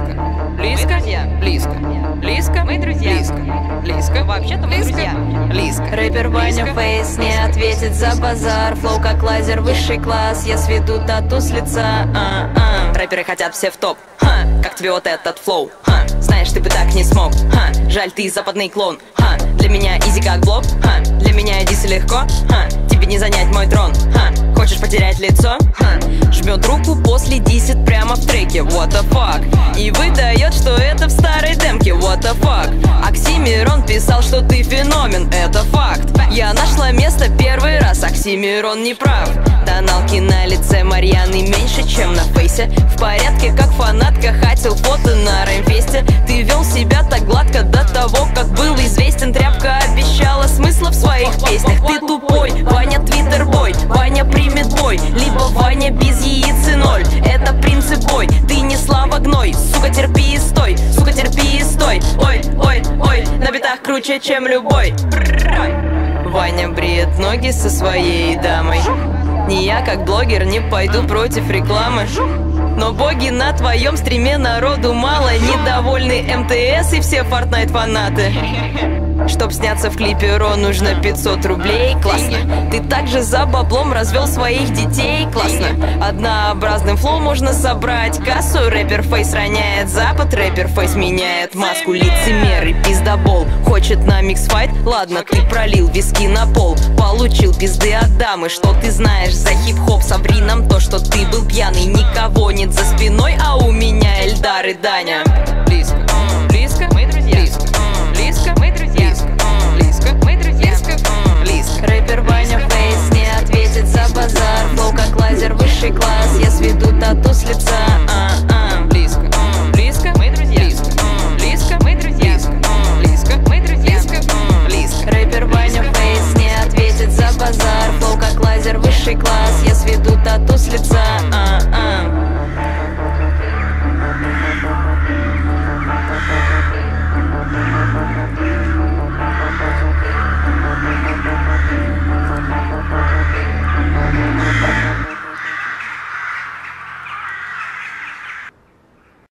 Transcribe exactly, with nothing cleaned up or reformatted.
Близко. Близко. Близко. Близко. Мы друзья. Близко. Близко. Вообще-то мы друзья. Близко. Рэпер Ваня Фейс не ответит за базар. Флоу как лазер, высший класс. Я сведу тату с лица. А-а. Рэперы хотят все в топ. Ха. Как тебе вот этот флоу? Ха. Знаешь, ты бы так не смог. Ха. Жаль, ты западный клон. Ха. Для меня изи как блок. Ха. Для меня дисы легко. Ха. Тебе не занять мой трон. Ха. Хочешь потерять лицо? Ха. Жмет руку, после десять прямо в треке. What the fuck? И выдает, что это в старой демке. What the fuck? Оксимирон писал, что ты феномен. Это факт. Я нашла место первый раз. Оксимирон не прав. Тоналки на лице Марьяны меньше, чем на фейсе. В порядке, как фанатка, хотел фото на раймфесте. Ты вел себя так гладко до того, как был известен. Тряпка обещала смысла в своих песнях. Ты тупой, Ваня твиттер-бой. Ваня примет бой, либо Ваня без яиц и ноль. Это принцип бой, ты не Слава Гной. Сука, терпи и стой, сука, терпи и стой. Ой, ой, ой, на битах круче, чем любой. Ваня бреет ноги со своей дамой. Не я, как блогер, не пойду против рекламы. Но боги, на твоем стриме народу мало. Недовольны МТС и все Fortnite фанаты. Чтоб сняться в клипе Ро, нужно пятьсот рублей. Классно. Ты также за баблом развел своих детей. Классно. Однообразным флоу можно собрать кассу. Рэпер Фейс роняет запад. Рэпер Фейс меняет маску. Лицемер и пиздобол. Хочет на миксфайт? Ладно, ты пролил виски на пол. Получил пизды от дамы. Что ты знаешь за хип-хоп? Соври нам то, что ты был пьяный. Никого нет за спиной, а у меня Эльдар и Даня. Близко. Близко. Мы друзья. Близко. Близко. Мы друзья. Близко. Мы друзья. Близко. Близко. Рэпер Ваня Фейс не ответит за базар. Флоу как лазер, высший класс. Я сведу тату с лица. А-а.